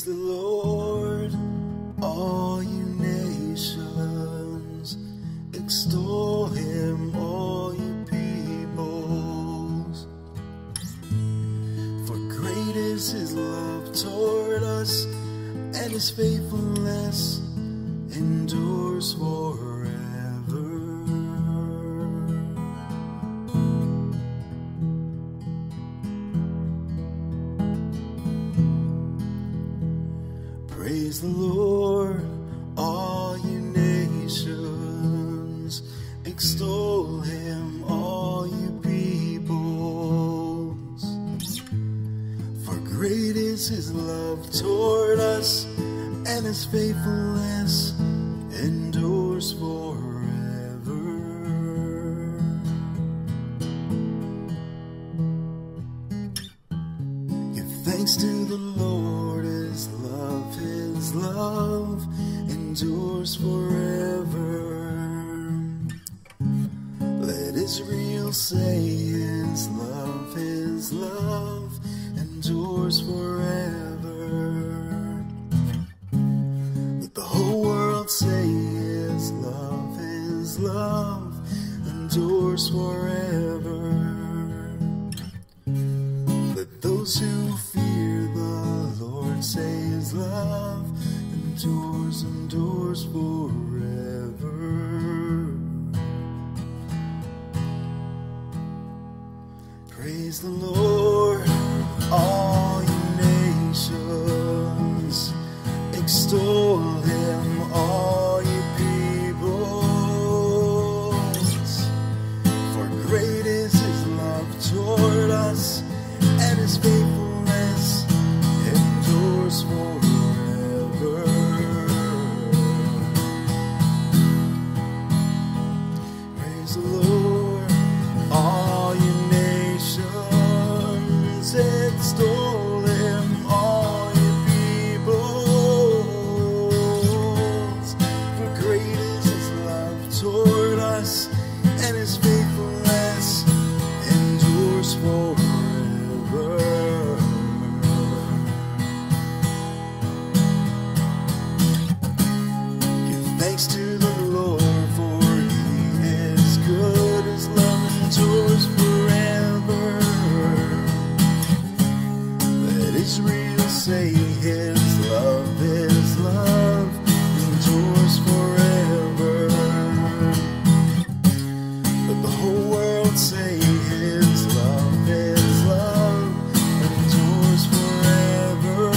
Praise the Lord, all you nations. Extol him, all you peoples. For great is his love toward us, and his faithfulness endures forever. Praise the Lord, all you nations. Extol him, all you peoples. For great is his love toward us, and his faithfulness endures forever. Give thanks to the Lord, his love endures forever. Let Israel say his love endures forever. Let the whole world say his love endures forever. Let those who fear the Lord say his love endures forever. Praise the Lord, all you nations. Extol him, all you peoples. For great is his love toward us, and his faithfulness endures forever. Praise the Lord, all you nations. Extol him, all you peoples. For great is his love toward us, and his faithfulness endures forever. Give thanks to the Lord, for he is good, his love endures forever. Let Israel say his love endures forever. Let the whole world say his love endures forever.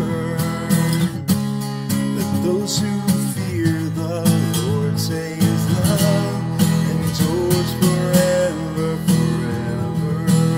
Let those who fear the Lord say his love endures forever, forever.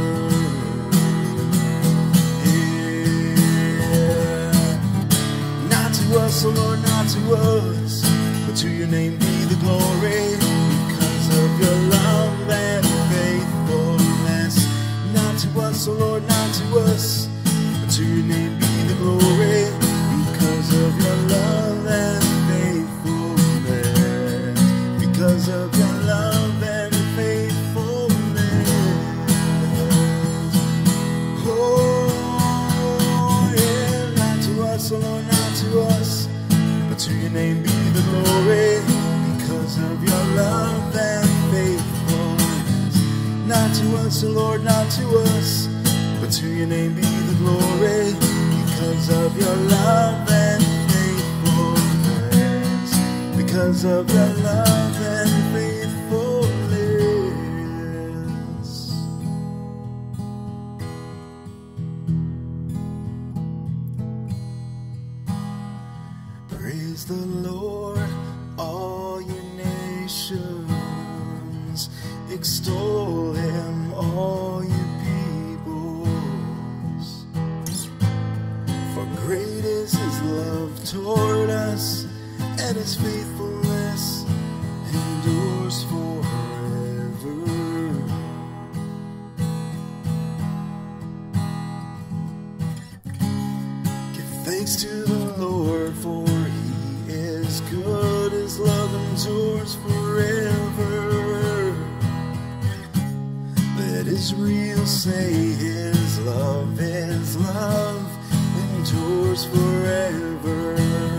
Yeah. Not to us, O Lord, not to us, but to your name be the glory, because of your love and faithfulness. Not to us, O Lord, not to us, but to your name be the glory, because of your love and faithfulness. Because of your love and faithfulness. Oh, yeah. Not to us, O Lord, not to us, but to your name be the glory, because of your love and faithfulness. Not to us, O Lord, not to us, but to your name be the glory, because of your love and faithfulness. Because of your love and faithfulness. Praise the Lord, all you nations. Extol him, all you peoples. For great is his love toward us, and his faithfulness endures forever. Give thanks to the Lord, for he is good, his love endures forever. Let Israel say his love endures forever.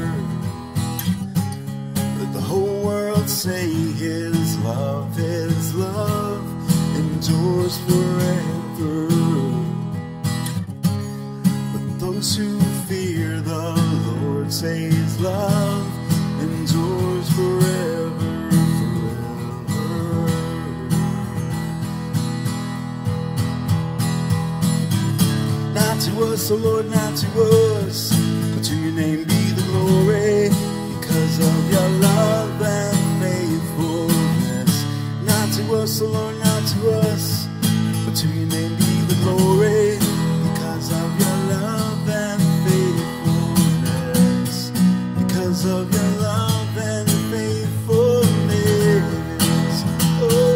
Let the whole world say His love endures forever. Let those who fear the Lord say His love endures forever, forever. Not to us, O Lord, not to us, but to your name be the glory, because of your love and faithfulness. Not to us, O Lord, not to us, but to your name be the glory, because of your love and faithfulness. Because of your love and faithfulness. Oh,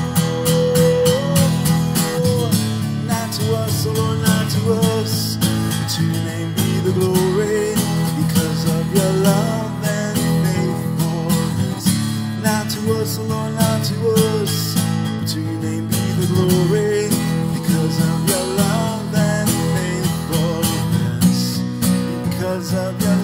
not to us, O Lord, not to us, but to your name be the glory, because of your love and faithfulness. Not to us, O Lord, not to us, but to your name be the glory, because of your love and faithfulness. Because of your